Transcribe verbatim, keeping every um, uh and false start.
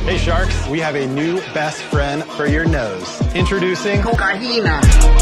Hey Sharks, we have a new best friend for your nose. Introducing Cocaina.